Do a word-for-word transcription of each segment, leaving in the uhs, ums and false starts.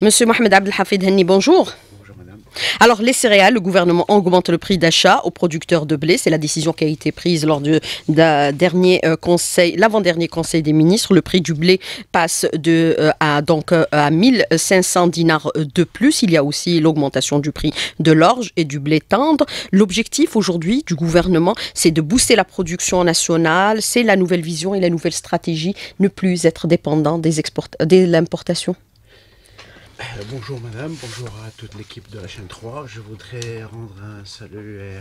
Monsieur Mohamed Abdelhafid Henni, bonjour. Bonjour madame. Alors les céréales, le gouvernement augmente le prix d'achat aux producteurs de blé. C'est la décision qui a été prise lors du dernier conseil, l'avant-dernier conseil des ministres. Le prix du blé passe de, euh, à, donc, euh, à mille cinq cents dinars de plus. Il y a aussi l'augmentation du prix de l'orge et du blé tendre. L'objectif aujourd'hui du gouvernement, c'est de booster la production nationale. C'est la nouvelle vision et la nouvelle stratégie, ne plus être dépendant des export- de l'importation. Euh, bonjour madame, bonjour à toute l'équipe de la chaîne trois. Je voudrais rendre un salut euh,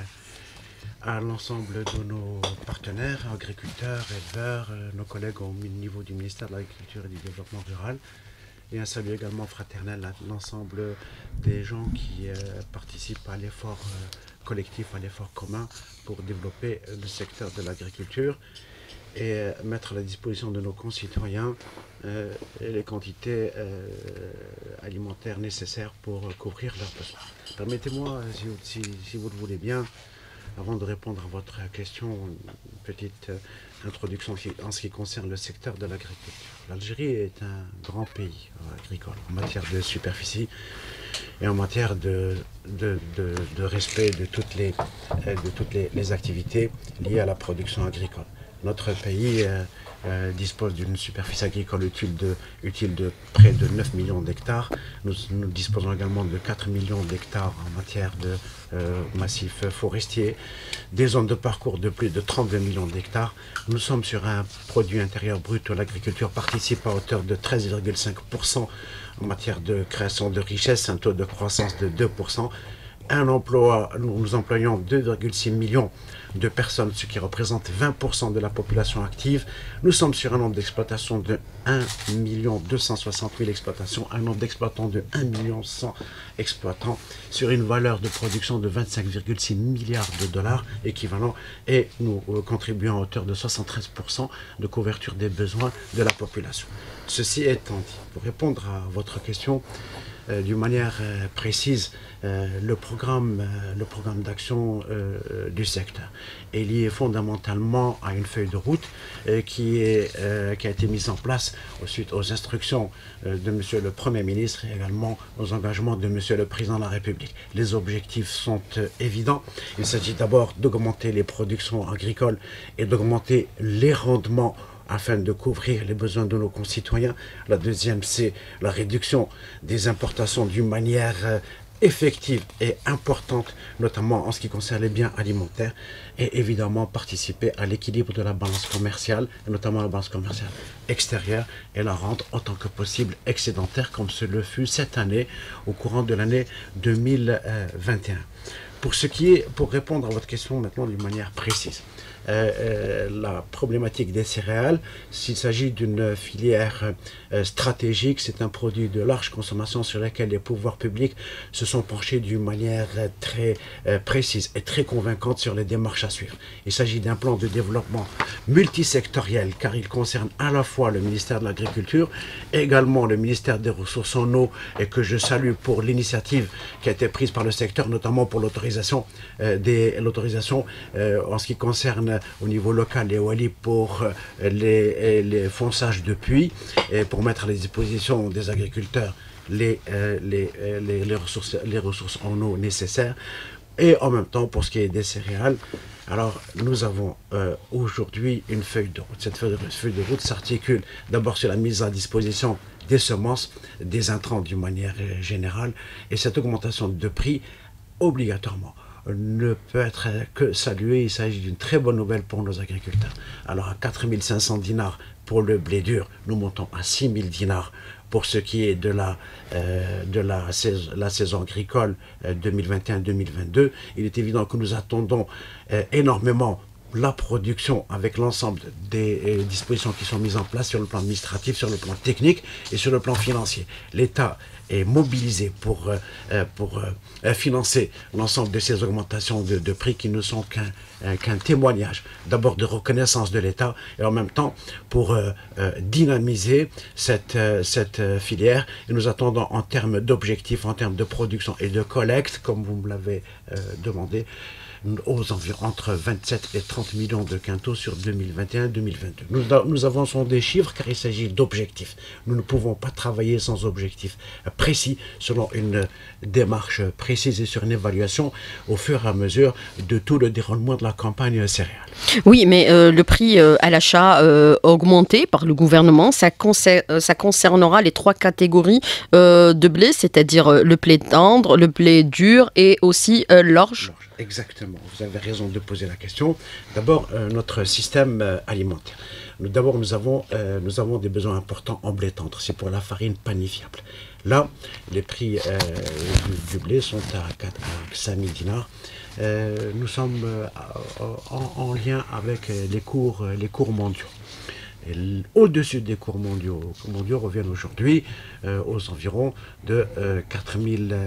à l'ensemble de nos partenaires, agriculteurs, éleveurs, euh, nos collègues au niveau du ministère de l'Agriculture et du Développement Rural. Et un salut également fraternel à l'ensemble des gens qui euh, participent à l'effort euh, collectif, à l'effort commun pour développer euh, le secteur de l'agriculture et euh, mettre à la disposition de nos concitoyens euh, les quantités euh, alimentaires nécessaires pour euh, couvrir leurs besoins. Permettez-moi, si, si, si vous le voulez bien, avant de répondre à votre question, une petite euh, introduction en ce qui concerne le secteur de l'agriculture. L'Algérie est un grand pays euh, agricole en matière de superficie et en matière de, de, de, de respect de toutes, les, euh, de toutes les, les activités liées à la production agricole. Notre pays euh, euh, dispose d'une superficie agricole utile de, utile de près de neuf millions d'hectares. Nous, nous disposons également de quatre millions d'hectares en matière de euh, massifs forestiers, des zones de parcours de plus de trente-deux millions d'hectares. Nous sommes sur un produit intérieur brut où l'agriculture participe à hauteur de treize virgule cinq pour cent en matière de création de richesse, un taux de croissance de deux pour cent. Un emploi, nous employons deux virgule six millions de personnes, ce qui représente vingt pour cent de la population active. Nous sommes sur un nombre d'exploitations de un million deux cent soixante mille exploitations, un nombre d'exploitants de un million cent exploitants, sur une valeur de production de vingt-cinq virgule six milliards de dollars équivalent, et nous euh, contribuons à hauteur de soixante-treize pour cent de couverture des besoins de la population. Ceci étant dit, pour répondre à votre question, Euh, d'une manière euh, précise, euh, le programme, euh, le programme d'action euh, du secteur est lié fondamentalement à une feuille de route euh, qui, est, euh, qui a été mise en place suite aux instructions euh, de Monsieur le Premier ministre et également aux engagements de Monsieur le Président de la République. Les objectifs sont euh, évidents. Il s'agit d'abord d'augmenter les productions agricoles et d'augmenter les rendements afin de couvrir les besoins de nos concitoyens. La deuxième, c'est la réduction des importations d'une manière euh, effective et importante, notamment en ce qui concerne les biens alimentaires, et évidemment participer à l'équilibre de la balance commerciale, et notamment la balance commerciale extérieure, et la rendre autant que possible excédentaire, comme ce le fut cette année, au courant de l'année deux mille vingt et un. Pour ce qui est, pour répondre à votre question maintenant d'une manière précise, Euh, euh, la problématique des céréales, s'il s'agit d'une filière euh, stratégique, c'est un produit de large consommation sur lequel les pouvoirs publics se sont penchés d'une manière euh, très euh, précise et très convaincante sur les démarches à suivre. Il s'agit d'un plan de développement multisectoriel car il concerne à la fois le ministère de l'Agriculture, également le ministère des Ressources en eau, et que je salue pour l'initiative qui a été prise par le secteur, notamment pour l'autorisation euh, des l'autorisation euh, en ce qui concerne au niveau local et Wali pour les, les fonçages de puits et pour mettre à la disposition des agriculteurs les, euh, les, les, les, ressources, les ressources en eau nécessaires, et en même temps pour ce qui est des céréales. Alors nous avons euh, aujourd'hui une feuille de route. Cette feuille de, feuille de route s'articule d'abord sur la mise à disposition des semences, des intrants d'une manière générale, et cette augmentation de prix obligatoirement ne peut être que salué. Il s'agit d'une très bonne nouvelle pour nos agriculteurs. Alors à quatre mille cinq cents dinars pour le blé dur, nous montons à six mille dinars pour ce qui est de la, euh, de la, saison, la saison agricole euh, deux mille vingt et un deux mille vingt-deux. Il est évident que nous attendons euh, énormément la production avec l'ensemble des euh, dispositions qui sont mises en place sur le plan administratif, sur le plan technique et sur le plan financier. L'État est mobilisé pour, euh, pour euh, financer l'ensemble de ces augmentations de, de prix qui ne sont qu'un euh, qu'un témoignage d'abord de reconnaissance de l'État, et en même temps pour euh, euh, dynamiser cette, euh, cette euh, filière. Et nous attendons en termes d'objectifs, en termes de production et de collecte, comme vous me l'avez euh, demandé, aux environs entre vingt-sept et trente millions de quintaux sur deux mille vingt et un deux mille vingt-deux. Nous, nous avançons des chiffres car il s'agit d'objectifs. Nous ne pouvons pas travailler sans objectifs précis, selon une démarche précise et sur une évaluation au fur et à mesure de tout le déroulement de la campagne céréales. Oui, mais euh, le prix euh, à l'achat euh, augmenté par le gouvernement, ça, concer ça concernera les trois catégories euh, de blé, c'est-à-dire euh, le blé tendre, le blé dur et aussi euh, l'orge. Exactement, vous avez raison de poser la question. D'abord, euh, notre système euh, alimentaire. D'abord, nous avons, euh, nous avons des besoins importants en blé tendre. C'est pour la farine panifiable. Là, les prix euh, du, du blé sont à, à cinq mille dinars. Euh, nous sommes euh, en, en lien avec les cours, les cours mondiaux. Au-dessus des cours mondiaux, les cours mondiaux reviennent aujourd'hui euh, aux environs de euh, quatre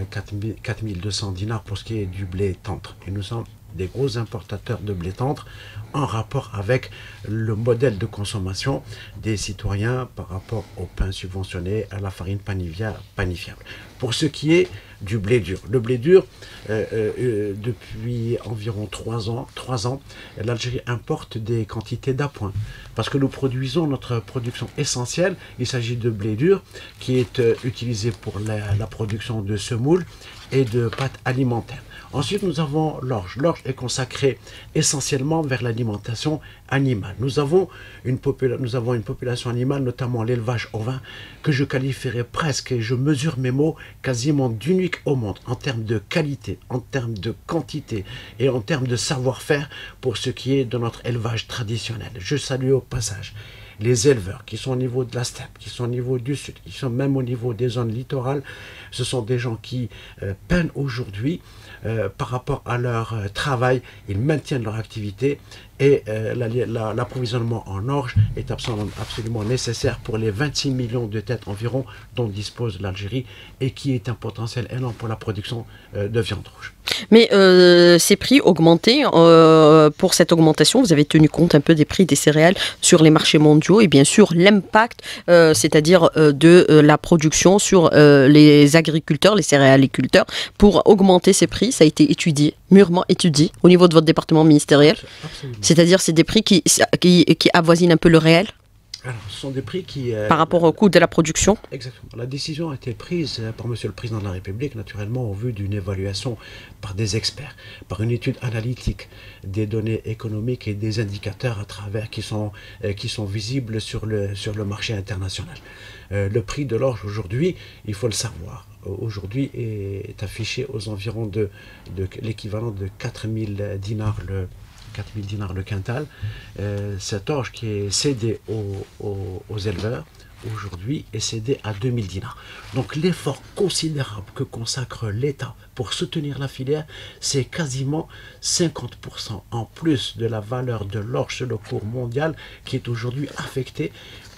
mille deux cents dinars pour ce qui est du blé tendre. Et nous sommes des gros importateurs de blé tendre en rapport avec le modèle de consommation des citoyens par rapport au pain subventionné, à la farine panifiable. Pour ce qui est du blé dur, le blé dur, euh, euh, depuis environ trois ans, trois ans, l'Algérie importe des quantités d'appoint parce que nous produisons notre production essentielle. Il s'agit de blé dur qui est euh, utilisé pour la, la production de semoules et de pâtes alimentaires. Ensuite, nous avons l'orge. L'orge est consacrée essentiellement vers l'alimentation animale. Nous avons, une nous avons une population animale, notamment l'élevage ovin, que je qualifierais presque, et je mesure mes mots, quasiment d'unique au monde, en termes de qualité, en termes de quantité et en termes de savoir-faire pour ce qui est de notre élevage traditionnel. Je salue au passage les éleveurs qui sont au niveau de la steppe, qui sont au niveau du sud, qui sont même au niveau des zones littorales. Ce sont des gens qui euh, peinent aujourd'hui euh, par rapport à leur euh, travail. Ils maintiennent leur activité et euh, l'approvisionnement en orge est absolument, absolument nécessaire pour les vingt-six millions de têtes environ dont dispose l'Algérie et qui est un potentiel énorme pour la production euh, de viande rouge. Mais euh, ces prix augmentés, euh, pour cette augmentation, vous avez tenu compte un peu des prix des céréales sur les marchés mondiaux et bien sûr l'impact, euh, c'est-à-dire euh, de euh, la production sur euh, les agriculteurs, les céréaliculteurs, pour augmenter ces prix. Ça a été étudié, mûrement étudié au niveau de votre département ministériel. C'est-à-dire c'est des prix qui, qui, qui avoisinent un peu le réel. Alors, ce sont des prix qui... Euh, par rapport au coût de la production. Exactement. La décision a été prise par Monsieur le Président de la République, naturellement, au vu d'une évaluation par des experts, par une étude analytique des données économiques et des indicateurs à travers qui sont, euh, qui sont visibles sur le, sur le marché international. Euh, le prix de l'orge aujourd'hui, il faut le savoir, aujourd'hui est affiché aux environs de, de l'équivalent de quatre mille dinars le quatre mille dinars le quintal. Euh, cette orge qui est cédée aux, aux, aux éleveurs aujourd'hui est cédée à deux mille dinars. Donc l'effort considérable que consacre l'État pour soutenir la filière, c'est quasiment cinquante pour cent en plus de la valeur de l'orge sur le cours mondial qui est aujourd'hui affectée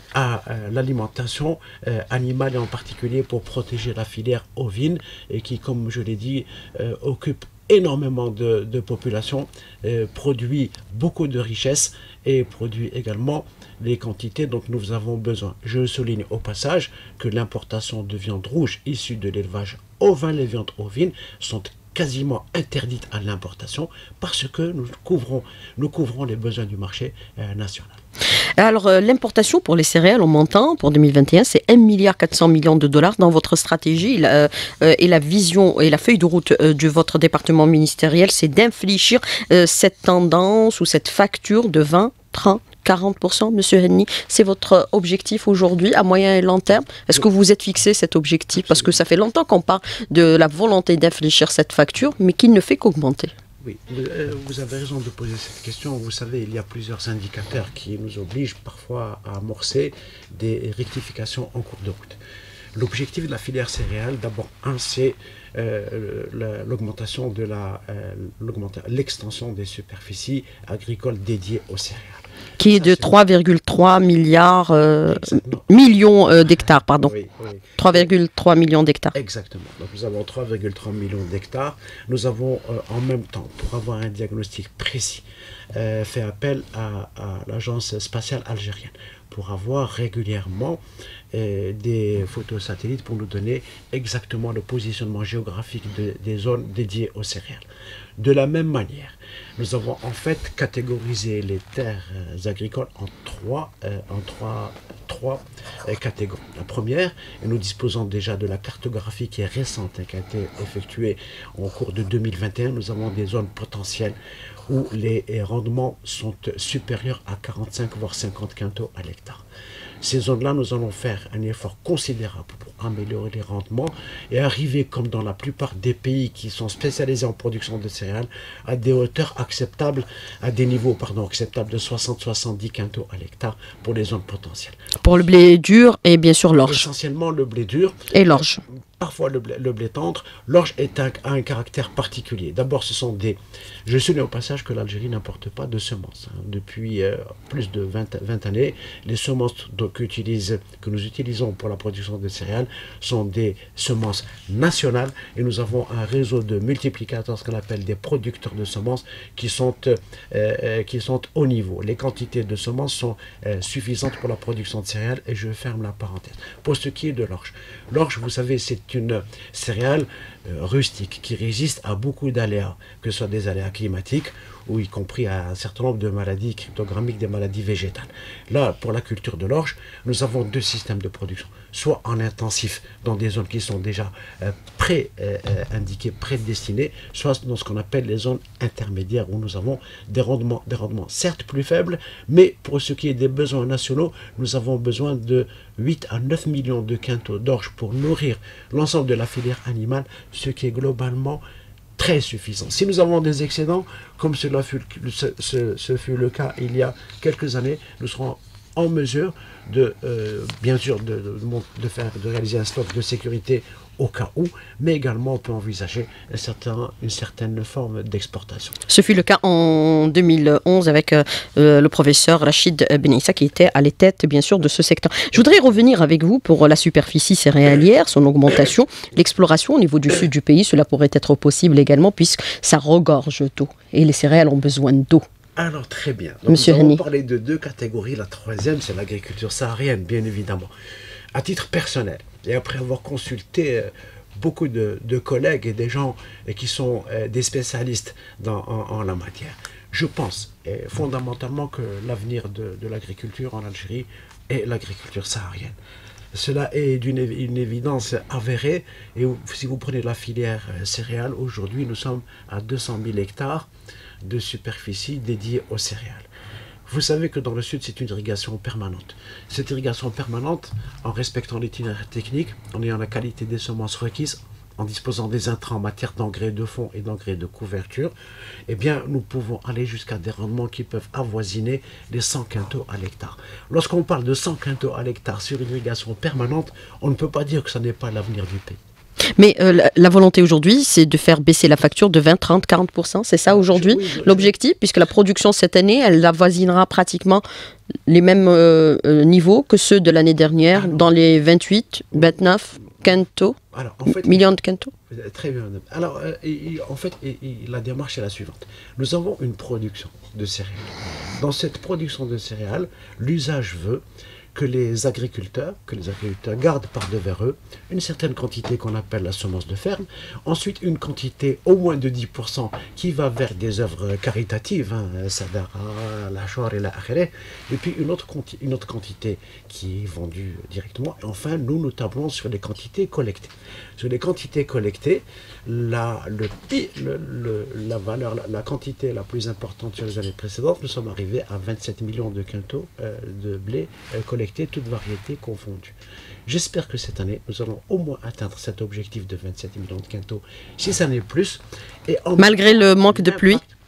à euh, l'alimentation euh, animale et en particulier pour protéger la filière ovine et qui, comme je l'ai dit, euh, occupe énormément de, de population, euh, produit beaucoup de richesses et produit également les quantités dont nous avons besoin. Je souligne au passage que l'importation de viande rouge issue de l'élevage ovin, les viandes ovines, sont quasiment interdites à l'importation parce que nous couvrons, nous couvrons les besoins du marché euh, national. Alors, euh, l'importation pour les céréales, on m'entend, pour deux mille vingt et un, c'est un milliard quatre cents millions de dollars. Dans votre stratégie euh, euh, et la vision et la feuille de route euh, de votre département ministériel, c'est d'infléchir euh, cette tendance ou cette facture de vingt, trente, quarante pour cent, Monsieur Henni. C'est votre objectif aujourd'hui, à moyen et long terme? Est-ce que vous vous êtes fixé cet objectif? Parce que ça fait longtemps qu'on parle de la volonté d'infléchir cette facture, mais qui ne fait qu'augmenter. Oui, vous avez raison de poser cette question. Vous savez, il y a plusieurs indicateurs qui nous obligent parfois à amorcer des rectifications en cours de route. L'objectif de la filière céréale, d'abord, un, c'est euh, l'augmentation de la, euh, l'extension des superficies agricoles dédiées aux céréales. Qui est de trois virgule trois milliards, euh, millions euh, d'hectares, pardon. Oui, oui. trois virgule trois millions d'hectares. Exactement. Donc nous avons trois virgule trois millions d'hectares. Nous avons euh, en même temps, pour avoir un diagnostic précis, euh, fait appel à, à l'agence spatiale algérienne pour avoir régulièrement euh, des photos satellites pour nous donner exactement le positionnement géographique de, des zones dédiées aux céréales. De la même manière, nous avons en fait catégorisé les terres euh, agricoles en trois, euh, en trois, trois euh, catégories. La première, et nous disposons déjà de la cartographie qui est récente, hein, qui a été effectuée au cours de deux mille vingt et un, nous avons des zones potentielles où les rendements sont supérieurs à quarante-cinq voire cinquante quintaux à l'hectare. Ces zones-là, nous allons faire un effort considérable pour améliorer les rendements et arriver, comme dans la plupart des pays qui sont spécialisés en production de céréales, à des hauteurs acceptables, à des niveaux pardon, acceptables de soixante à soixante-dix quintaux à l'hectare pour les zones potentielles. Pour le blé dur et bien sûr l'orge. Essentiellement le blé dur. Et l'orge. Parfois le blé, le blé tendre. L'orge est un, a un caractère particulier. D'abord, ce sont des... Je souligne au passage que l'Algérie n'importe pas de semences. Hein. Depuis euh, plus de vingt, vingt années, les semences que, utilise, que nous utilisons pour la production de céréales sont des semences nationales et nous avons un réseau de multiplicateurs, ce qu'on appelle des producteurs de semences, qui sont, euh, euh, qui sont au niveau. Les quantités de semences sont euh, suffisantes pour la production de céréales et je ferme la parenthèse. Pour ce qui est de l'orge, l'orge, vous savez, c'est une céréale euh, rustique qui résiste à beaucoup d'aléas, que ce soit des aléas climatiques ou y compris à un certain nombre de maladies cryptogrammiques, des maladies végétales. Là, pour la culture de l'orge, nous avons deux systèmes de production, soit en intensif dans des zones qui sont déjà euh, pré-indiquées, euh, prédestinées, soit dans ce qu'on appelle les zones intermédiaires où nous avons des rendements, des rendements certes plus faibles, mais pour ce qui est des besoins nationaux, nous avons besoin de huit à neuf millions de quintaux d'orge pour nourrir l'ensemble de la filière animale, ce qui est globalement très suffisant. Si nous avons des excédents, comme cela fut, ce, ce, ce fut le cas il y a quelques années, nous serons en mesure de, euh, bien sûr, de, de, de, faire, de réaliser un stock de sécurité au cas où, mais également on peut envisager un certain, une certaine forme d'exportation. Ce fut le cas en deux mille onze avec euh, le professeur Rachid Benissa qui était à la tête bien sûr de ce secteur. Je voudrais revenir avec vous pour la superficie céréalière, son augmentation, l'exploration au niveau du sud du pays, cela pourrait être possible également puisque ça regorge d'eau et les céréales ont besoin d'eau. Alors très bien, donc, Monsieur nous allons Henny. parler de deux catégories, la troisième c'est l'agriculture saharienne bien évidemment. À titre personnel, et après avoir consulté euh, beaucoup de, de collègues et des gens et qui sont euh, des spécialistes dans, en, en la matière, je pense et fondamentalement que l'avenir de, de l'agriculture en Algérie est l'agriculture saharienne. Cela est d'une une évidence avérée et si vous prenez la filière euh, céréales, aujourd'hui nous sommes à deux cent mille hectares de superficie dédiée aux céréales. Vous savez que dans le sud, c'est une irrigation permanente. Cette irrigation permanente, en respectant l'itinéraire technique, en ayant la qualité des semences requises, en disposant des intrants en matière d'engrais de fond et d'engrais de couverture, eh bien, nous pouvons aller jusqu'à des rendements qui peuvent avoisiner les cent quintaux à l'hectare. Lorsqu'on parle de cent quintaux à l'hectare sur une irrigation permanente, on ne peut pas dire que ce n'est pas l'avenir du pays. Mais euh, la, la volonté aujourd'hui, c'est de faire baisser la facture de vingt, trente, quarante pour cent. C'est ça aujourd'hui oui, l'objectif, puisque la production cette année, elle avoisinera pratiquement les mêmes euh, niveaux que ceux de l'année dernière, alors, dans les vingt-huit, vingt-neuf quintaux, alors, en fait, millions de quintaux. Très bien. Alors, euh, et, en fait, et, et, la démarche est la suivante. Nous avons une production de céréales. Dans cette production de céréales, l'usage veut que les agriculteurs, que les agriculteurs gardent par devers eux une certaine quantité qu'on appelle la semence de ferme, ensuite une quantité au moins de dix pour cent qui va vers des œuvres caritatives, hein, Sadara, la Chouar et la Akhireh, et puis une autre, une autre quantité qui est vendue directement, et enfin nous nous tablons sur les quantités collectées. Sur les quantités collectées, la, le, le, le, la valeur, la, la quantité la plus importante sur les années précédentes, nous sommes arrivés à vingt-sept millions de quintaux euh, de blé euh, collecté, toutes variétés confondues. J'espère que cette année, nous allons au moins atteindre cet objectif de vingt-sept millions de quintaux, si ça n'est plus. Et en malgré le manque de pluie.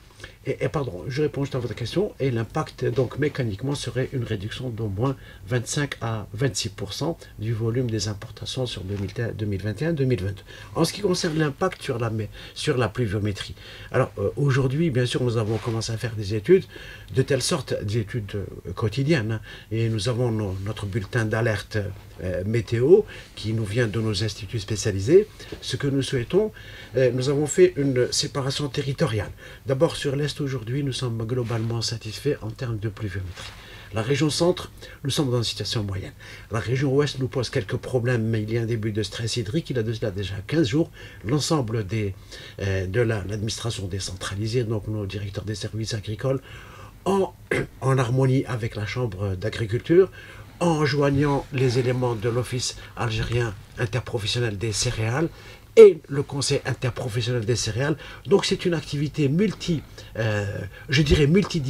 Et, et pardon, je réponds juste à votre question. Et l'impact, donc mécaniquement, serait une réduction d'au moins vingt-cinq à vingt-six pour cent du volume des importations sur deux mille vingt et un deux mille vingt-deux. En ce qui concerne l'impact sur la, sur la pluviométrie, alors euh, aujourd'hui, bien sûr, nous avons commencé à faire des études, de telle sorte, des études euh, quotidiennes, hein, et nous avons nos, notre bulletin d'alerte euh, météo qui nous vient de nos instituts spécialisés. Ce que nous souhaitons, euh, nous avons fait une séparation territoriale. D'abord, sur l'Est, aujourd'hui, nous sommes globalement satisfaits en termes de pluviométrie. La région centre, nous sommes dans une situation moyenne. La région ouest nous pose quelques problèmes, mais il y a un début de stress hydrique. Il a de cela déjà quinze jours. L'ensemble des, euh, de l'administration décentralisée, donc nos directeurs des services agricoles, en, en harmonie avec la Chambre d'agriculture, en joignant les éléments de l'Office algérien interprofessionnel des céréales et le Conseil interprofessionnel des céréales. Donc c'est une activité multi, euh, je dirais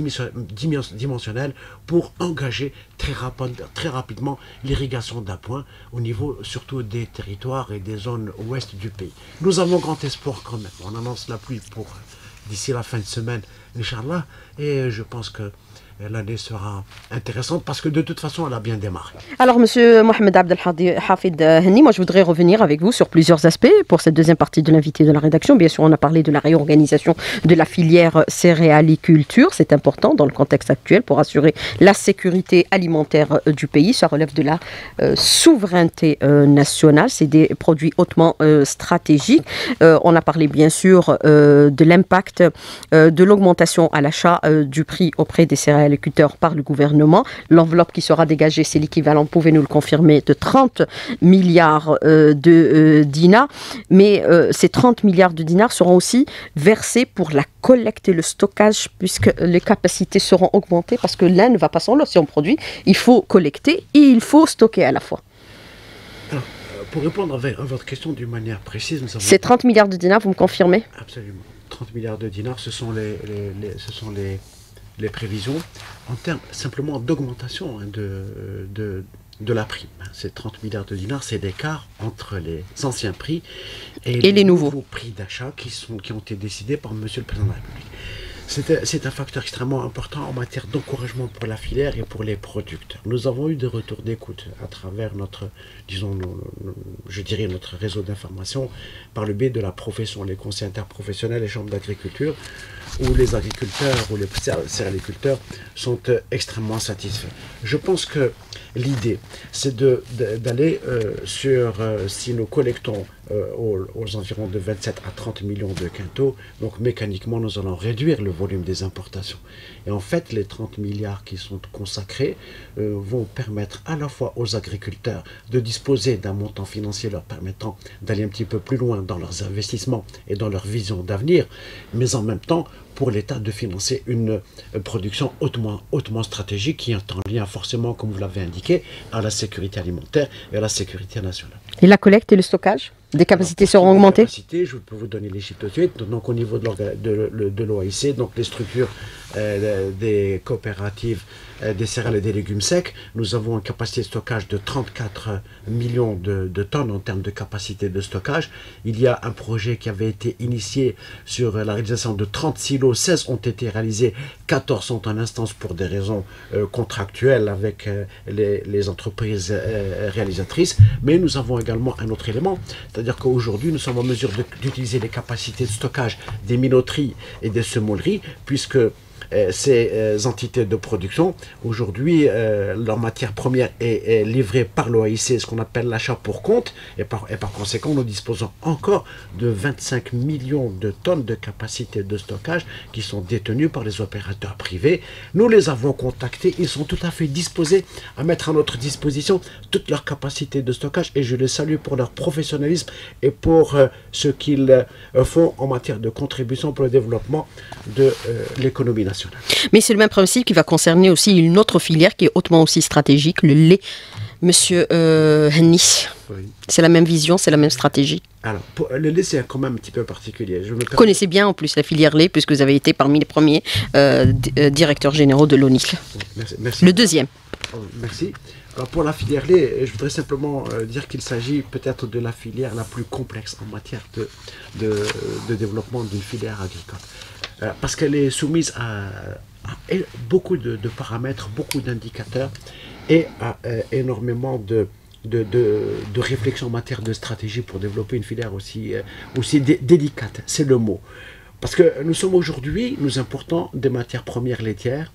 multidimensionnelle pour engager très, rapide, très rapidement l'irrigation d'appoint au niveau surtout des territoires et des zones ouest du pays. Nous avons grand espoir quand même. On annonce la pluie pour d'ici la fin de semaine, Inch'Allah, et je pense que l'année sera intéressante parce que de toute façon, elle a bien démarré. Alors, Monsieur Mohamed Abdelhafid Henni, moi je voudrais revenir avec vous sur plusieurs aspects pour cette deuxième partie de l'invité de la rédaction. Bien sûr, on a parlé de la réorganisation de la filière céréaliculture. C'est important dans le contexte actuel pour assurer la sécurité alimentaire du pays. Ça relève de la euh, souveraineté euh, nationale. C'est des produits hautement euh, stratégiques. Euh, on a parlé bien sûr euh, de l'impact euh, de l'augmentation à l'achat euh, du prix auprès des céréales par le gouvernement. L'enveloppe qui sera dégagée, c'est l'équivalent, pouvez-nous le confirmer, de trente milliards euh, de euh, dinars. Mais euh, ces trente milliards de dinars seront aussi versés pour la collecte et le stockage, puisque les capacités seront augmentées, parce que l'un ne va pas sans l'autre. Si on produit, il faut collecter et il faut stocker à la fois. Alors, pour répondre à votre question d'une manière précise, nous avons... Ces trente milliards de dinars, vous me confirmez? Absolument. trente milliards de dinars, ce sont les... les, les ce sont les les prévisions en termes simplement d'augmentation hein, de, de, de la prime. Ces trente milliards de dinars, c'est l'écart entre les anciens prix et, et les, les nouveaux. nouveaux prix d'achat qui, sont, qui ont été décidés par Monsieur le Président de la République. C'est un facteur extrêmement important en matière d'encouragement pour la filière et pour les producteurs. Nous avons eu des retours d'écoute à travers notre, disons, nos, nos, je dirais notre réseau d'information par le biais de la profession, les conseils interprofessionnels, les chambres d'agriculture, où les agriculteurs ou les céréaliculteurs sont euh, extrêmement satisfaits. Je pense que l'idée, c'est d'aller euh, sur, euh, si nous collectons euh, aux, aux environs de vingt-sept à trente millions de quintaux, donc mécaniquement nous allons réduire le volume des importations. Et en fait, les trente milliards qui sont consacrés euh, vont permettre à la fois aux agriculteurs de disposer d'un montant financier leur permettant d'aller un petit peu plus loin dans leurs investissements et dans leur vision d'avenir, mais en même temps pour l'État de financer une production hautement, hautement stratégique qui est en lien forcément, comme vous l'avez indiqué, à la sécurité alimentaire et à la sécurité nationale. Et la collecte et le stockage des capacités Alors, seront augmentées? capacités, je peux vous donner les chiffres tout de suite. Donc au niveau de l'O A I C, donc les structures euh, des coopératives euh, des céréales et des légumes secs, nous avons une capacité de stockage de trente-quatre millions de, de tonnes en termes de capacité de stockage. Il y a un projet qui avait été initié sur la réalisation de trente silos, seize ont été réalisés, quatorze sont en instance pour des raisons euh, contractuelles avec euh, les, les entreprises euh, réalisatrices. Mais nous avons également un autre élément, c'est-à-dire qu'aujourd'hui nous sommes en mesure d'utiliser les capacités de stockage des minoteries et des semolleries, puisque Euh, ces euh, entités de production, aujourd'hui, euh, leur matière première est, est livrée par l'O A I C, ce qu'on appelle l'achat pour compte, et par, et par conséquent, nous disposons encore de vingt-cinq millions de tonnes de capacité de stockage qui sont détenues par les opérateurs privés. Nous les avons contactés, ils sont tout à fait disposés à mettre à notre disposition toute leur capacité de stockage, et je les salue pour leur professionnalisme et pour euh, ce qu'ils euh, font en matière de contribution pour le développement de euh, l'économie nationale. Mais c'est le même principe qui va concerner aussi une autre filière qui est hautement aussi stratégique, le lait. Monsieur euh, Henni, oui. C'est la même vision, c'est la même stratégie. Alors, pour, le lait, c'est quand même un petit peu particulier. Je me vous connaissez bien en plus la filière lait, puisque vous avez été parmi les premiers euh, euh, directeurs généraux de l'O N I C L. Merci, merci. Le deuxième. Oh, merci. Alors pour la filière lait, je voudrais simplement euh, dire qu'il s'agit peut-être de la filière la plus complexe en matière de, de, de développement d'une filière agricole. euh, parce qu'elle est soumise à, à beaucoup de, de paramètres, beaucoup d'indicateurs et à euh, énormément de, de, de, de réflexion en matière de stratégie pour développer une filière aussi, euh, aussi dé délicate, c'est le mot. Parce que nous sommes aujourd'hui, nous importons des matières premières laitières,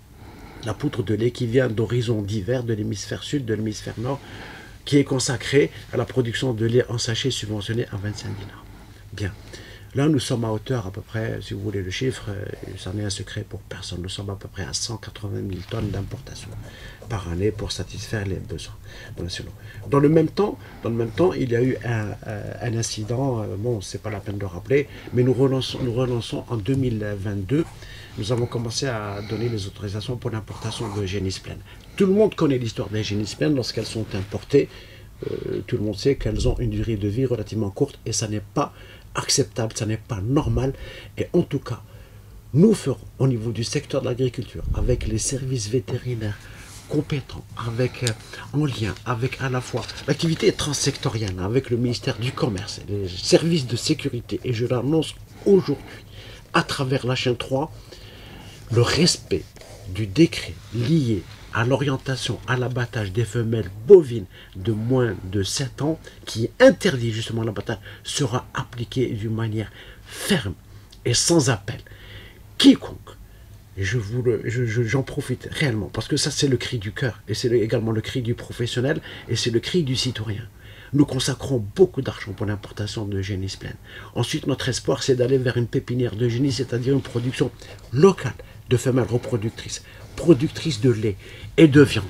la poudre de lait qui vient d'horizons divers, de l'hémisphère sud, de l'hémisphère nord, qui est consacrée à la production de lait en sachet subventionné à vingt-cinq dinars. Bien. Là, nous sommes à hauteur à peu près, si vous voulez le chiffre, ça n'est un secret pour personne, nous sommes à peu près à cent quatre-vingt mille tonnes d'importation par année pour satisfaire les besoins nationaux. Dans le même temps, dans le même temps il y a eu un, un incident, bon, c'est pas la peine de rappeler, mais nous relançons, nous relançons en deux mille vingt-deux, nous avons commencé à donner les autorisations pour l'importation de génisses pleines. Tout le monde connaît l'histoire des génisses pleines, lorsqu'elles sont importées, euh, tout le monde sait qu'elles ont une durée de vie relativement courte et ça n'est pas acceptable, ça n'est pas normal. Et en tout cas, nous ferons au niveau du secteur de l'agriculture, avec les services vétérinaires compétents, avec, euh, en lien avec à la fois l'activité transsectorielle, avec le ministère du Commerce, les services de sécurité, et je l'annonce aujourd'hui, à travers la chaîne trois, le respect du décret lié à l'orientation à l'abattage des femelles bovines de moins de sept ans, qui interdit justement l'abattage, sera appliqué d'une manière ferme et sans appel. Quiconque, et je vous le, je, je, j'en profite réellement, parce que ça c'est le cri du cœur, et c'est également le cri du professionnel, et c'est le cri du citoyen. Nous consacrons beaucoup d'argent pour l'importation de génisses pleines. Ensuite, notre espoir, c'est d'aller vers une pépinière de génisses, c'est-à-dire une production locale de femelles reproductrices, productrices de lait et de viande.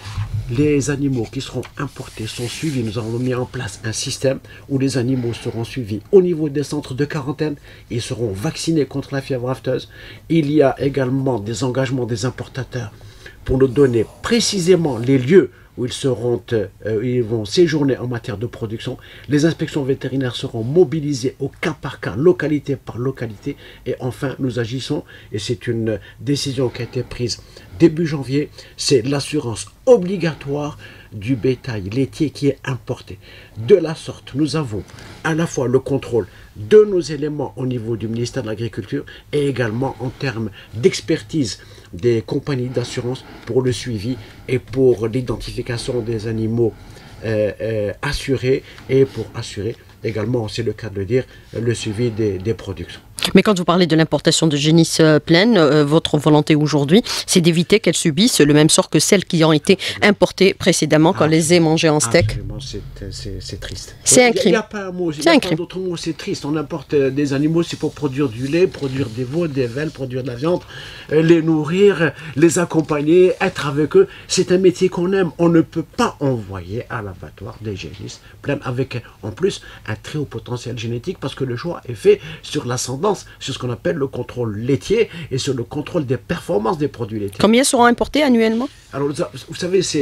Les animaux qui seront importés sont suivis. Nous avons mis en place un système où les animaux seront suivis au niveau des centres de quarantaine. Ils seront vaccinés contre la fièvre afteuse. Il y a également des engagements des importateurs pour nous donner précisément les lieux où ils, seront, euh, ils vont séjourner en matière de production. Les inspections vétérinaires seront mobilisées au cas par cas, localité par localité. Et enfin, nous agissons, et c'est une décision qui a été prise début janvier, c'est l'assurance obligatoire du bétail laitier qui est importé. De la sorte, nous avons à la fois le contrôle de nos éléments au niveau du ministère de l'Agriculture et également en termes d'expertise des compagnies d'assurance pour le suivi et pour l'identification des animaux euh, euh, assurés et pour assurer également, c'est le cas de le dire, le suivi des, des productions. Mais quand vous parlez de l'importation de génisses pleines, euh, votre volonté aujourd'hui, c'est d'éviter qu'elles subissent le même sort que celles qui ont été importées précédemment quand on les ait mangées en steak. Absolument, c'est triste. C'est un crime. Il n'y a pas un mot, il n'y a pas d'autre mot, c'est triste. On importe des animaux, c'est pour produire du lait, produire des veaux, des velles, produire de la viande, les nourrir, les accompagner, être avec eux. C'est un métier qu'on aime. On ne peut pas envoyer à l'abattoir des génisses pleines avec, en plus, un très haut potentiel génétique parce que le choix est fait sur l'ascendance, sur ce qu'on appelle le contrôle laitier et sur le contrôle des performances des produits laitiers. Combien seront importés annuellement? Alors, vous savez, c'est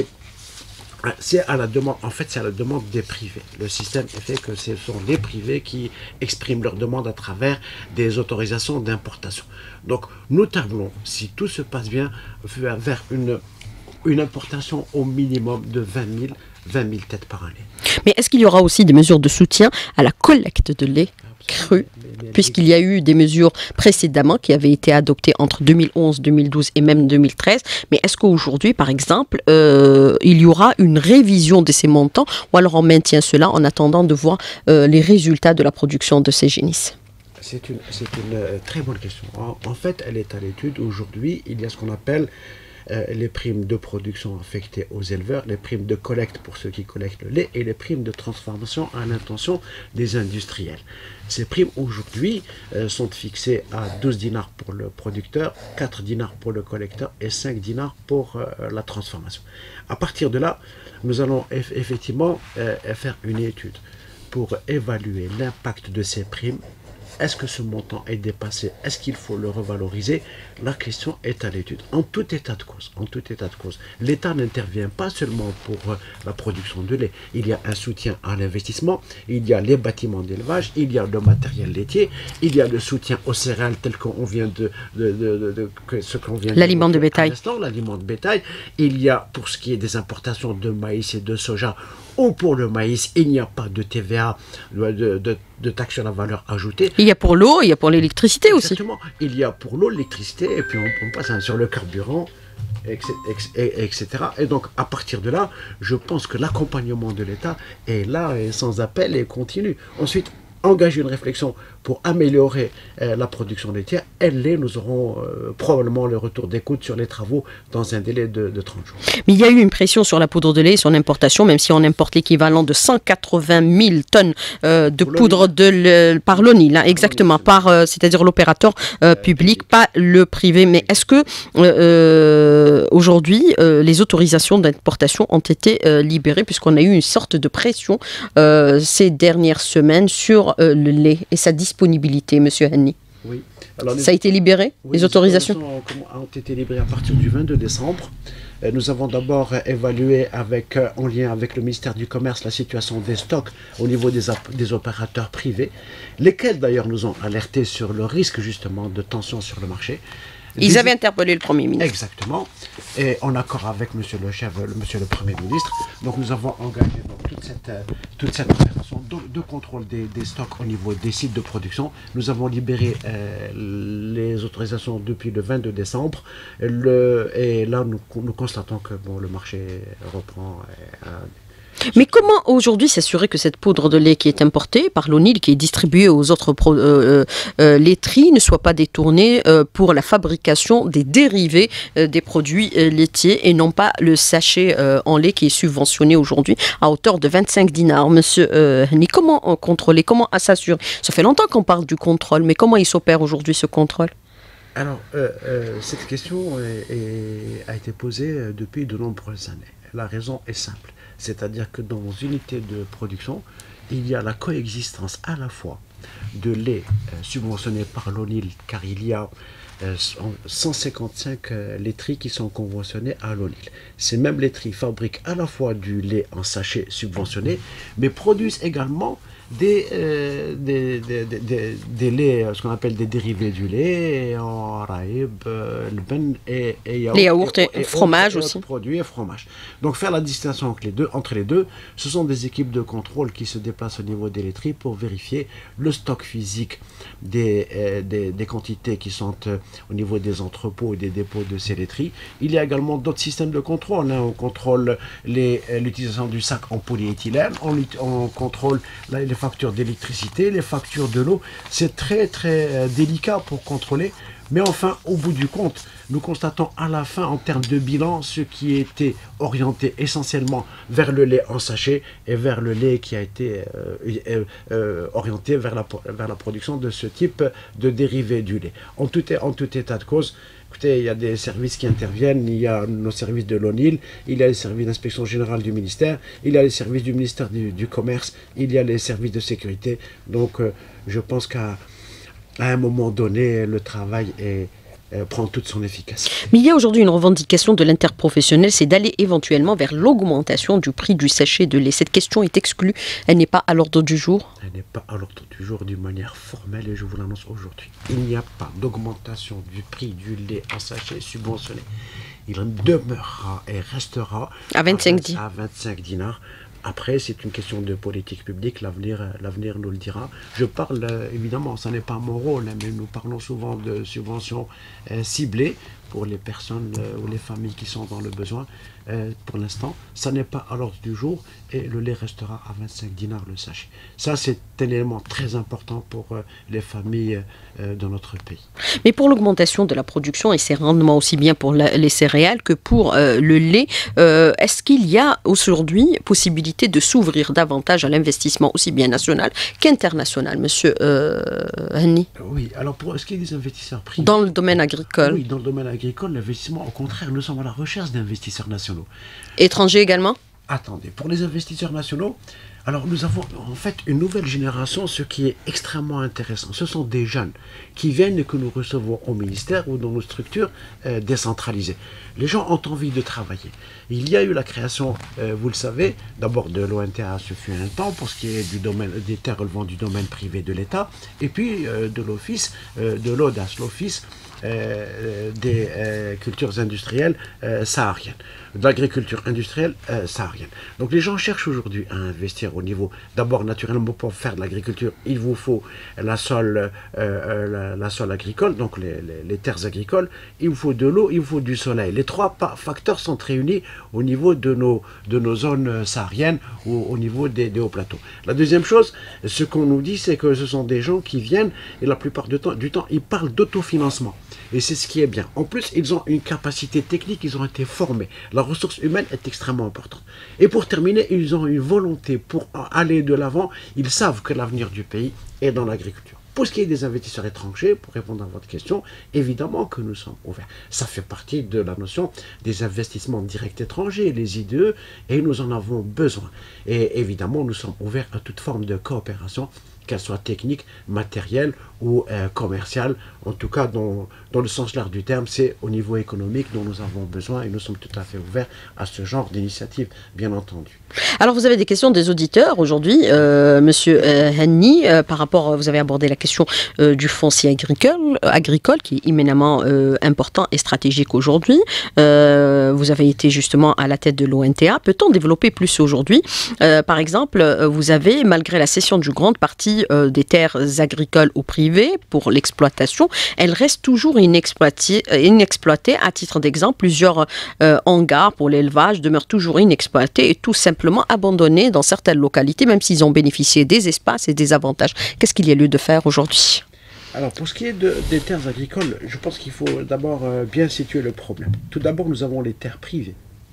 c'est à la demande, en fait, c'est à la demande des privés. Le système est fait que ce sont les privés qui expriment leur demande à travers des autorisations d'importation. Donc, nous tablons, si tout se passe bien, vers une, une importation au minimum de vingt mille têtes par année. Mais est-ce qu'il y aura aussi des mesures de soutien à la collecte de lait cru, puisqu'il y a eu des mesures précédemment qui avaient été adoptées entre deux mille onze, deux mille douze et même deux mille treize. Mais est-ce qu'aujourd'hui, par exemple, euh, il y aura une révision de ces montants ou alors on maintient cela en attendant de voir euh, les résultats de la production de ces génisses? C'est une, c'est une euh, très bonne question. En, en fait, elle est à l'étude. Aujourd'hui, il y a ce qu'on appelle Euh, les primes de production affectées aux éleveurs, les primes de collecte pour ceux qui collectent le lait et les primes de transformation à l'intention des industriels. Ces primes aujourd'hui euh, sont fixées à douze dinars pour le producteur, quatre dinars pour le collecteur et cinq dinars pour euh, la transformation. À partir de là, nous allons eff effectivement euh, faire une étude pour évaluer l'impact de ces primes. Est-ce que ce montant est dépassé? Est-ce qu'il faut le revaloriser? La question est à l'étude. En tout état de cause, en tout état de cause, l'État n'intervient pas seulement pour euh, la production de lait. Il y a un soutien à l'investissement, il y a les bâtiments d'élevage, il y a le matériel laitier, il y a le soutien aux céréales tel qu'on vient de, de, de, de, de que ce qu'on vient. L'aliment de bétail. L'aliment de bétail. Il y a pour ce qui est des importations de maïs et de soja ou pour le maïs, il n'y a pas de T V A, de, de, de taxe sur la valeur ajoutée. Il y a pour l'eau, il y a pour l'électricité aussi. Exactement. Il y a pour l'eau, l'électricité, et puis on, on passe hein, sur le carburant, et cetera. Et donc, à partir de là, je pense que l'accompagnement de l'État est là, et sans appel, et continue. Ensuite, engager une réflexion pour améliorer euh, la production laitière, elle l'est, nous aurons euh, probablement le retour d'écoute sur les travaux dans un délai de, de trente jours. Mais il y a eu une pression sur la poudre de lait et son importation, même si on importe l'équivalent de cent quatre-vingt mille tonnes euh, de poudre de lait par l'O N I L, hein, exactement, par, euh, c'est-à-dire l'opérateur euh, public, pas le privé. Mais est-ce que euh, aujourd'hui, euh, les autorisations d'importation ont été euh, libérées, puisqu'on a eu une sorte de pression euh, ces dernières semaines sur euh, le lait et sa disponibilité, Monsieur Hani? Oui. Alors, les, ça a été libéré, oui, les autorisations ont, ont été libérées à partir du vingt-deux décembre. Nous avons d'abord évalué avec, en lien avec le ministère du Commerce la situation des stocks au niveau des, des opérateurs privés, lesquels d'ailleurs nous ont alertés sur le risque justement de tension sur le marché. Ils des... avaient interpellé le Premier ministre. Exactement, et en accord avec Monsieur le chef, le Monsieur le Premier ministre. Donc nous avons engagé donc, toute, cette, toute cette opération de, de contrôle des, des stocks au niveau des sites de production. Nous avons libéré euh, les autorisations depuis le vingt-deux décembre. Le, et là, nous, nous constatons que bon, le marché reprend. Euh, Mais comment aujourd'hui s'assurer que cette poudre de lait qui est importée par l'O N I L, qui est distribuée aux autres pro, euh, euh, laiteries, ne soit pas détournée euh, pour la fabrication des dérivés euh, des produits euh, laitiers et non pas le sachet euh, en lait qui est subventionné aujourd'hui à hauteur de vingt-cinq dinars? Monsieur euh, Hani, comment contrôler, comment s'assurer? Ça fait longtemps qu'on parle du contrôle, mais comment il s'opère aujourd'hui ce contrôle? Alors, euh, euh, cette question est, est, a été posée depuis de nombreuses années. La raison est simple. C'est-à-dire que dans nos unités de production, il y a la coexistence à la fois de lait euh, subventionné par l'O N I L, car il y a euh, cent cinquante-cinq euh, laiteries qui sont conventionnées à l'O N I L. Ces mêmes laiteries fabriquent à la fois du lait en sachet subventionné, mais produisent également des, euh, des, des, des, des, des laits, ce qu'on appelle des dérivés du lait, en raïb, euh, le ben et, et yaourt, les yaourts et, et, et fromage autres, aussi. Produits et fromage. Donc faire la distinction entre les, deux, entre les deux, ce sont des équipes de contrôle qui se déplacent au niveau des laiteries pour vérifier le stock physique des, euh, des, des quantités qui sont euh, au niveau des entrepôts et des dépôts de ces laiteries. Il y a également d'autres systèmes de contrôle. Hein. On contrôle l'utilisation du sac en polyéthylène, on, on contrôle la, les factures d'électricité, les factures de l'eau. C'est très très euh, délicat pour contrôler. Mais enfin, au bout du compte, nous constatons à la fin, en termes de bilan, ce qui était orienté essentiellement vers le lait en sachet et vers le lait qui a été euh, euh, orienté vers la, vers la production de ce type de dérivés du lait. En tout, en tout état de cause, écoutez, il y a des services qui interviennent, il y a nos services de l'O N I L, il y a les services d'inspection générale du ministère, il y a les services du ministère du, du Commerce, il y a les services de sécurité. Donc, euh, je pense qu'à à un moment donné, le travail est, euh, prend toute son efficacité. Mais il y a aujourd'hui une revendication de l'interprofessionnel, c'est d'aller éventuellement vers l'augmentation du prix du sachet de lait. Cette question est exclue, elle n'est pas à l'ordre du jour? Elle n'est pas à l'ordre du jour d'une manière formelle et je vous l'annonce aujourd'hui. Il n'y a pas d'augmentation du prix du lait en sachet subventionné. Il demeurera et restera à vingt-cinq, à vingt-cinq dinars. Après, c'est une question de politique publique, l'avenir l'avenir nous le dira. Je parle, euh, évidemment, ce n'est pas mon rôle, hein, mais nous parlons souvent de subventions euh, ciblées pour les personnes euh, ou les familles qui sont dans le besoin. Euh, pour l'instant, ça n'est pas à l'ordre du jour et le lait restera à vingt-cinq dinars le sachet. Ça, c'est un élément très important pour euh, les familles euh, de notre pays. Mais pour l'augmentation de la production et ses rendements aussi bien pour la, les céréales que pour euh, le lait, euh, est-ce qu'il y a aujourd'hui possibilité de s'ouvrir davantage à l'investissement aussi bien national qu'international, monsieur euh, Hani? Oui, alors pour ce qui est des investisseurs privés... Dans le domaine agricole? Oui, dans le domaine agricole, l'investissement, au contraire, nous sommes à la recherche d'investisseurs nationaux. Étrangers également? Attendez, pour les investisseurs nationaux, alors nous avons en fait une nouvelle génération, ce qui est extrêmement intéressant. Ce sont des jeunes qui viennent et que nous recevons au ministère ou dans nos structures euh, décentralisées. Les gens ont envie de travailler. Il y a eu la création, euh, vous le savez, d'abord de l'O N T A, ce fut un temps pour ce qui est du domaine, des terres relevant du domaine privé de l'État, et puis euh, de l'Office, euh, de l'O D A S, l'Office euh, des euh, cultures industrielles euh, sahariennes, de l'agriculture industrielle euh, saharienne. Donc les gens cherchent aujourd'hui à investir au niveau, d'abord naturellement pour faire de l'agriculture, il vous faut la sol, euh, la, la sol agricole, donc les, les, les terres agricoles, il vous faut de l'eau, il vous faut du soleil. Les trois facteurs sont réunis au niveau de nos, de nos zones sahariennes ou au niveau des, des hauts plateaux. La deuxième chose, ce qu'on nous dit, c'est que ce sont des gens qui viennent et la plupart du temps, du temps ils parlent d'autofinancement. Et c'est ce qui est bien. En plus, ils ont une capacité technique, ils ont été formés. La ressource humaine est extrêmement importante. Et pour terminer, ils ont une volonté pour aller de l'avant. Ils savent que l'avenir du pays est dans l'agriculture. Pour ce qui est des investisseurs étrangers, pour répondre à votre question, évidemment que nous sommes ouverts. Ça fait partie de la notion des investissements directs étrangers, les I D E, et nous en avons besoin. Et évidemment, nous sommes ouverts à toute forme de coopération, qu'elle soit technique, matérielle ou euh, commerciale. En tout cas, dans, dans le sens large du terme, c'est au niveau économique dont nous avons besoin et nous sommes tout à fait ouverts à ce genre d'initiative, bien entendu. Alors, vous avez des questions des auditeurs aujourd'hui, euh, Monsieur euh, Henny, euh, par rapport, vous avez abordé la question euh, du foncier agricole, euh, agricole, qui est éminemment euh, important et stratégique aujourd'hui. Euh, vous avez été justement à la tête de l'O N T A. Peut-on développer plus aujourd'hui? euh, Par exemple, vous avez, malgré la cession d'une grande partie euh, des terres agricoles au privé pour l'exploitation, elles restent toujours inexploitées. inexploitées. À titre d'exemple, plusieurs euh, hangars pour l'élevage demeurent toujours inexploités et tout simplement abandonnés dans certaines localités, même s'ils ont bénéficié des espaces et des avantages. Qu'est-ce qu'il y a lieu de faire aujourd'hui? Alors, pour ce qui est de, des terres agricoles, je pense qu'il faut d'abord euh, bien situer le problème. Tout d'abord, nous avons les terres privées.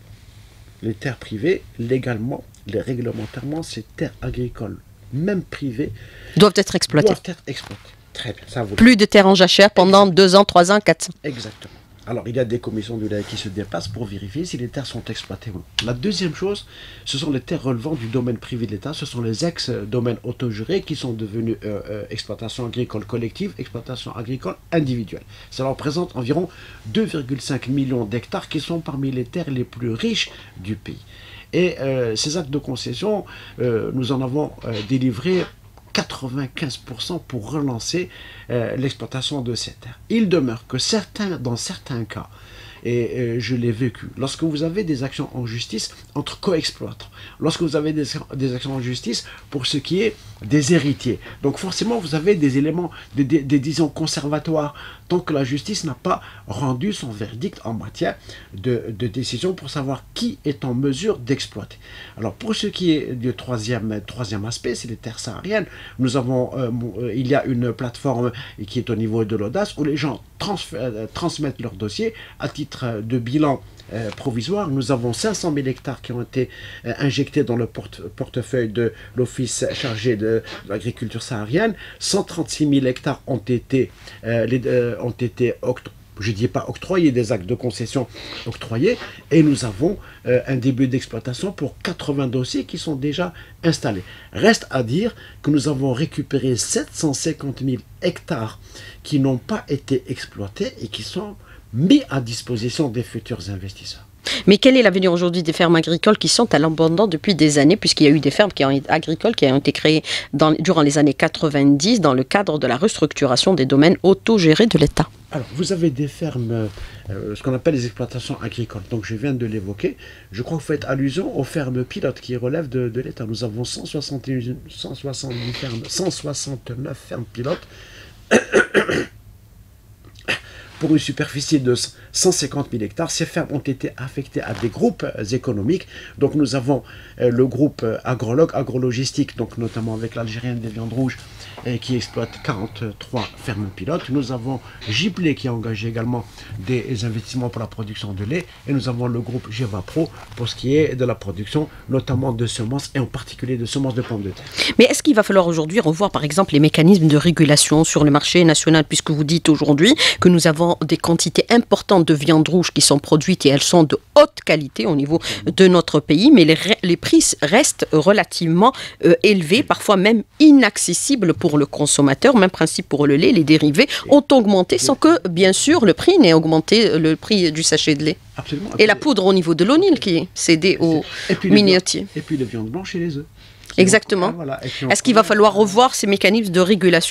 Les terres privées, légalement, les réglementairement, ces terres agricoles, même privées, doivent être exploitées. Doivent être exploitées. Très bien, ça vous Plus de terres en jachère pendant deux ans, trois ans, quatre ans. Exactement. Alors, il y a des commissions de lait qui se déplacent pour vérifier si les terres sont exploitées ou non. La deuxième chose, ce sont les terres relevant du domaine privé de l'État. Ce sont les ex-domaines autogérés qui sont devenus euh, euh, exploitation agricole collective, exploitation agricole individuelle. Ça représente environ deux virgule cinq millions d'hectares qui sont parmi les terres les plus riches du pays. Et euh, ces actes de concession, euh, nous en avons euh, délivré quatre-vingt-quinze pour cent pour relancer euh, l'exploitation de ces terres. Il demeure que certains, dans certains cas, et euh, je l'ai vécu, lorsque vous avez des actions en justice entre co-exploitants, lorsque vous avez des, des actions en justice pour ce qui est des héritiers, donc forcément vous avez des éléments, des, des, des décisions conservatoires, tant que la justice n'a pas rendu son verdict en matière de, de décision pour savoir qui est en mesure d'exploiter. Alors pour ce qui est du troisième, troisième aspect, c'est les terres sahariennes. Nous avons, euh, il y a une plateforme qui est au niveau de l'audace où les gens trans, euh, transmettent leurs dossiers à titre de bilan Euh, provisoire. Nous avons cinq cent mille hectares qui ont été euh, injectés dans le porte portefeuille de l'Office chargé de l'agriculture saharienne. cent trente-six mille hectares ont été, euh, les, euh, ont été octroyés. Je ne dis pas octroyer, des actes de concession octroyés, et nous avons euh, un début d'exploitation pour quatre-vingts dossiers qui sont déjà installés. Reste à dire que nous avons récupéré sept cent cinquante mille hectares qui n'ont pas été exploités et qui sont mis à disposition des futurs investisseurs. Mais quel est l'avenir aujourd'hui des fermes agricoles qui sont à l'abandon depuis des années, puisqu'il y a eu des fermes qui ont, agricoles qui ont été créées dans, durant les années quatre-vingt-dix dans le cadre de la restructuration des domaines autogérés de l'État? Alors, vous avez des fermes, euh, ce qu'on appelle les exploitations agricoles. Donc, je viens de l'évoquer. Je crois que vous faites allusion aux fermes pilotes qui relèvent de, de l'État. Nous avons cent soixante-dix, cent soixante-dix fermes, cent soixante-neuf fermes pilotes. Pour une superficie de cent cinquante mille hectares, ces fermes ont été affectées à des groupes économiques. Donc nous avons euh, le groupe agrologue, agrologistique, donc notamment avec l'Algérienne des viandes rouges, et qui exploite quarante-trois fermes pilotes. Nous avons Giblé qui a engagé également des investissements pour la production de lait. Et nous avons le groupe Gevapro pour ce qui est de la production, notamment de semences, et en particulier de semences de pommes de terre. Mais est-ce qu'il va falloir aujourd'hui revoir par exemple les mécanismes de régulation sur le marché national, puisque vous dites aujourd'hui que nous avons des quantités importantes de viande rouge qui sont produites et elles sont de haute qualité au niveau de notre pays, mais les, les prix restent relativement euh, élevés, parfois même inaccessibles pour le consommateur. Même principe pour le lait, les dérivés ont augmenté sans que, bien sûr, le prix n'ait augmenté, le prix du sachet de lait. Absolument. Et la poudre au niveau de l'O N I L qui est cédée aux minotiers. Et puis les viandes blanches et les œufs. Exactement. Voilà. Est-ce qu'il va falloir revoir ces mécanismes de régulation?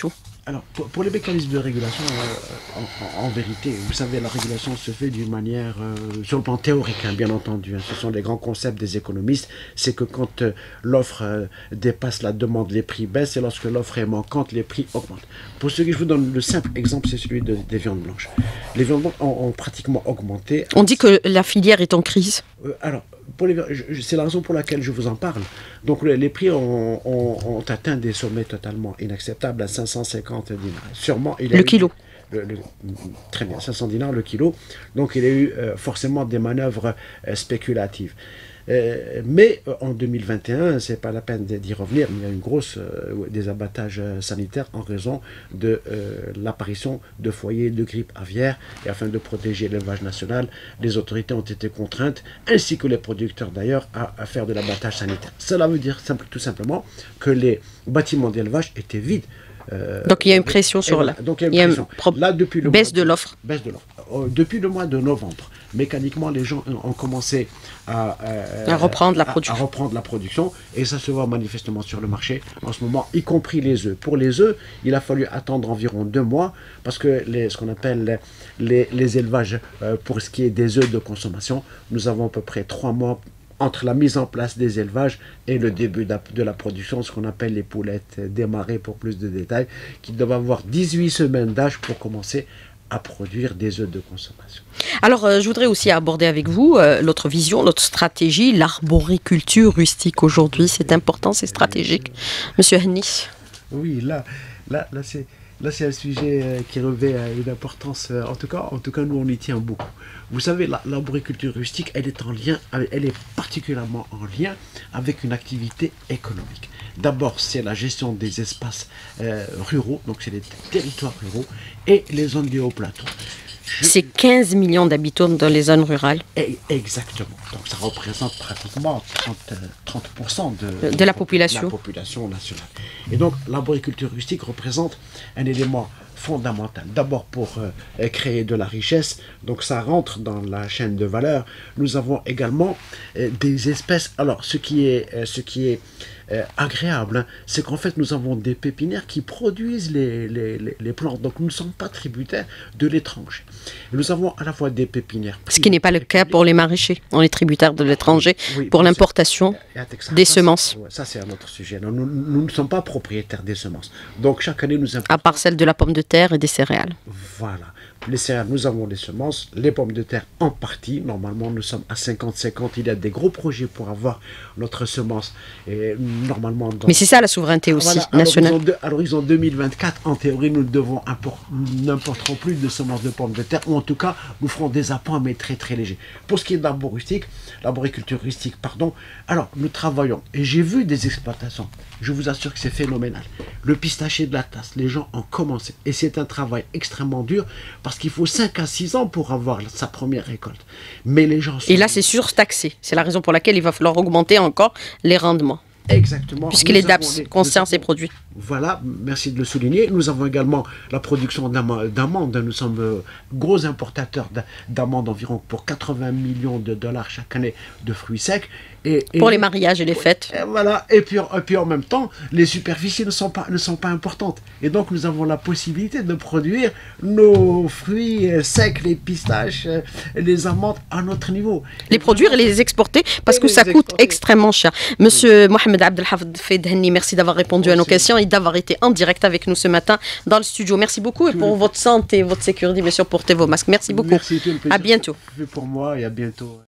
Alors, pour, pour les mécanismes de régulation, euh, en, en, en vérité, vous savez, la régulation se fait d'une manière, euh, sur le plan théorique, hein, bien entendu. Hein, ce sont les grands concepts des économistes. C'est que quand euh, l'offre euh, dépasse la demande, les prix baissent, et lorsque l'offre est manquante, les prix augmentent. Pour ce qui je vous donne le simple exemple, c'est celui de, des viandes blanches. Les viandes blanches ont, ont pratiquement augmenté. On dit que la filière est en crise. Euh, alors, c'est la raison pour laquelle je vous en parle. Donc les, les prix ont, ont, ont atteint des sommets totalement inacceptables à cinq cent cinquante dinars. Sûrement, il y a le eu, kilo. Le, le, très bien, cinq cents dinars le kilo. Donc il y a eu euh, forcément des manœuvres euh, spéculatives. Euh, mais euh, en deux mille vingt et un, c'est pas la peine d'y revenir, mais il y a une grosse euh, des abattages euh, sanitaires en raison de euh, l'apparition de foyers de grippe aviaire. Et afin de protéger l'élevage national, les autorités ont été contraintes, ainsi que les producteurs d'ailleurs, à, à faire de l'abattage sanitaire. Cela veut dire simple, tout simplement que les bâtiments d'élevage étaient vides. Euh, donc il y a une pression sur voilà. la. Donc il y a une pression. Pro... Là, depuis le baisse mois de l'offre. Baisse de l'offre. Euh, depuis le mois de novembre, mécaniquement, les gens ont commencé à, euh, à, reprendre, la à, production. à reprendre la production. Et ça se voit manifestement sur le marché en ce moment, y compris les œufs. Pour les œufs, il a fallu attendre environ deux mois parce que les, ce qu'on appelle les, les élevages, euh, pour ce qui est des œufs de consommation, nous avons à peu près trois mois entre la mise en place des élevages et le début de la production, ce qu'on appelle les poulettes démarrées pour plus de détails, qui doivent avoir dix-huit semaines d'âge pour commencer à produire des œufs de consommation. Alors, euh, je voudrais aussi aborder avec vous euh, l'autre vision, notre stratégie, l'arboriculture rustique aujourd'hui. C'est important, c'est stratégique. Monsieur Hennis. Oui, là, là, là c'est... Là, c'est un sujet qui revêt une importance, en tout cas, en tout cas, nous, on y tient beaucoup. Vous savez, l'arboriculture rustique, elle est en lien, elle est particulièrement en lien avec une activité économique. D'abord, c'est la gestion des espaces euh, ruraux, donc c'est les territoires ruraux, et les zones des hauts plateaux. Je... C'est quinze millions d'habitants dans les zones rurales. Exactement. Donc ça représente pratiquement trente pour cent de, de, de la population. la population nationale. Et donc l'arboriculture rustique représente un élément fondamental. D'abord pour euh, créer de la richesse, donc ça rentre dans la chaîne de valeur. Nous avons également euh, des espèces. Alors ce qui est, euh, ce qui est euh, agréable, hein, c'est qu'en fait nous avons des pépinières qui produisent les, les, les, les plantes. Donc nous ne sommes pas tributaires de l'étranger. Nous avons à la fois des pépinières. Ce qui n'est pas le cas pour les maraîchers. On est tributaire de l'étranger oui, pour l'importation des ça, semences. Ça c'est un autre sujet. Nous, nous, nous ne sommes pas propriétaires des semences. Donc chaque année nous importons. À part celle de la pomme de terre et des céréales. Voilà. Les céréales, nous avons les semences, les pommes de terre en partie. Normalement, nous sommes à cinquante cinquante. Il y a des gros projets pour avoir notre semence. Et normalement, dans... Mais c'est ça la souveraineté aussi voilà, nationale. À l'horizon deux mille vingt-quatre, en théorie, nous devons n'importerons plus de semences de pommes de terre, ou en tout cas, nous ferons des apports, mais très très légers. Pour ce qui est de l'arbre rustique, l'arboriculture rustique, pardon, alors nous travaillons, et j'ai vu des exploitations, je vous assure que c'est phénoménal. Le pistachier de la tasse, les gens ont commencé, et c'est un travail extrêmement dur, parce qu'il faut cinq à six ans pour avoir sa première récolte. Mais les gens sont... Et là, c'est surtaxé. C'est la raison pour laquelle il va falloir augmenter encore les rendements. Exactement. Puisque les D A P S concernent ces produits. Voilà, merci de le souligner. Nous avons également la production d'amandes. Nous sommes euh, gros importateurs d'amandes, environ pour quatre-vingts millions de dollars chaque année de fruits secs. Et, et pour les mariages et les fêtes. Et voilà, et puis, et puis en même temps, les superficies ne sont, pas, ne sont pas importantes. Et donc nous avons la possibilité de produire nos fruits secs, les pistaches, les amandes à notre niveau. Les et produire et les exporter parce et que ça exporter. coûte extrêmement cher. Monsieur oui. Mohamed Abdelhafed Fed Henni, merci d'avoir répondu merci. à nos questions et d'avoir été en direct avec nous ce matin dans le studio. Merci beaucoup et pour votre santé, votre sécurité, bien sûr, portez vos masques. Merci beaucoup. Merci, à bientôt. Pour moi et à bientôt.